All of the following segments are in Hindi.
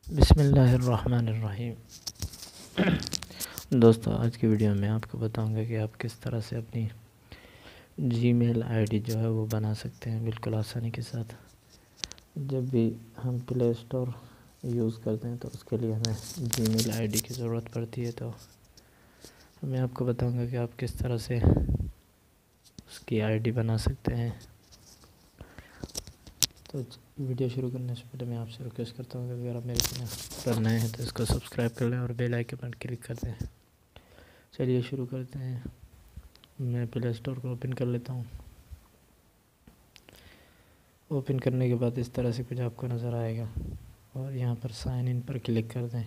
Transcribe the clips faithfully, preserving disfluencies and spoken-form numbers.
बिस्मिल्लाहिर्रहमानिर्रहीम। दोस्तों, आज की वीडियो में आपको बताऊंगा कि आप किस तरह से अपनी जीमेल आईडी जो है वो बना सकते हैं बिल्कुल आसानी के साथ। जब भी हम प्ले स्टोर यूज़ करते हैं तो उसके लिए हमें जीमेल आईडी की ज़रूरत पड़ती है, तो मैं आपको बताऊंगा कि आप किस तरह से उसकी आईडी बना सकते हैं। तो वीडियो शुरू करने से पहले मैं आपसे रिक्वेस्ट करता हूँ कि अगर आप मेरे चैनल पर नए हैं तो इसको सब्सक्राइब कर लें और बेल आइकन पर क्लिक कर दें। चलिए शुरू करते हैं। मैं प्ले स्टोर को ओपन कर लेता हूँ। ओपन करने के बाद इस तरह से कुछ आपको नज़र आएगा और यहाँ पर साइन इन पर क्लिक कर दें।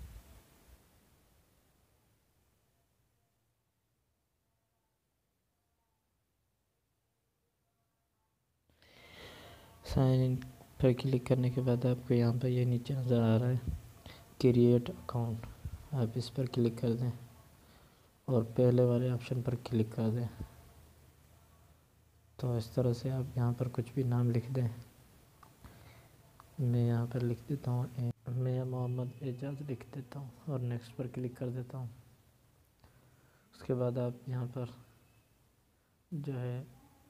साइन इन पर क्लिक करने के बाद आपको यहाँ पर ये नीचे नज़र आ रहा है क्रिएट अकाउंट, आप इस पर क्लिक कर दें और पहले वाले ऑप्शन पर क्लिक कर दें। तो इस तरह से आप यहाँ पर कुछ भी नाम लिख दें। मैं यहाँ पर लिख देता हूँ, मैं मोहम्मद एजाज लिख देता हूँ और नेक्स्ट पर क्लिक कर देता हूँ। उसके बाद आप यहाँ पर जो है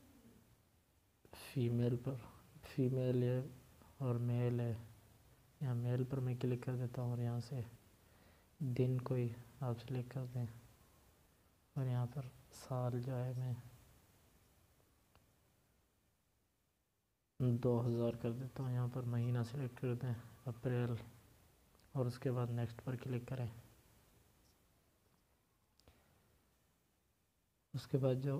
फीमेल पर फीमेल है और मेल है, यहाँ मेल पर मैं क्लिक कर देता हूँ और यहाँ से दिन कोई आप सेलेक्ट कर दें और यहाँ पर साल जो है मैं दो हज़ार कर देता हूँ। यहाँ पर महीना सेलेक्ट कर दें अप्रैल और उसके बाद नेक्स्ट पर क्लिक करें। उसके बाद जो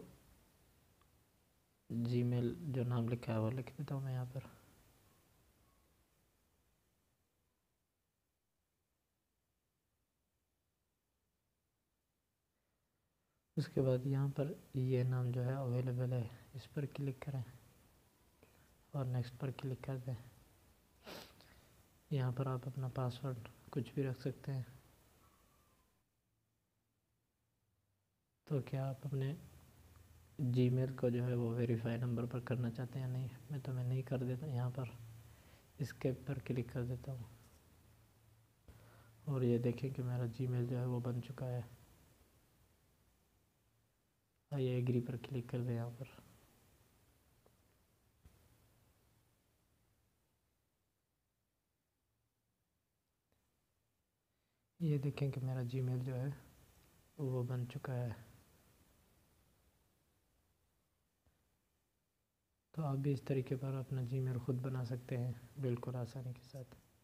जीमेल जो नाम लिखा है वो लिख देता हूँ मैं यहाँ पर। उसके बाद यहाँ पर ये नाम जो है अवेलेबल है, इस पर क्लिक करें और नेक्स्ट पर क्लिक कर दें। यहाँ पर आप अपना पासवर्ड कुछ भी रख सकते हैं। तो क्या आप अपने जीमेल को जो है वो वेरीफाई नंबर पर करना चाहते हैं या नहीं? मैं तो मैं नहीं कर देता, यहाँ पर एस्केप पर क्लिक कर देता हूँ और ये देखें कि मेरा जीमेल जो है वो बन चुका है। आइए एग्री पर क्लिक कर दें यहाँ पर। ये देखें कि मेरा जीमेल जो है वो बन चुका है। तो आप भी इस तरीके पर अपना जीमेल खुद बना सकते हैं बिल्कुल आसानी के साथ।